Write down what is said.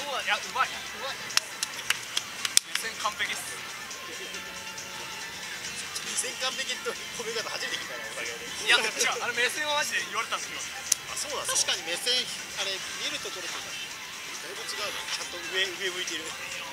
そうだ、いや、うまい。目線完璧っす。 目線完璧って褒め方初めて聞いたな、お互いで。 いや、違う、目線はマジで言われたんですよ。 あ、そうだ、確かに目線、あれ、見るところとか、だいぶ違うの。ちゃんと上向いてる。